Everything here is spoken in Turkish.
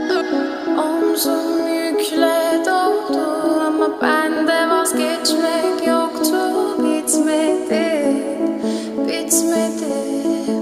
Omzum yükle doldu ama bende vazgeçmek yoktu. Bitmedi, bitmedi.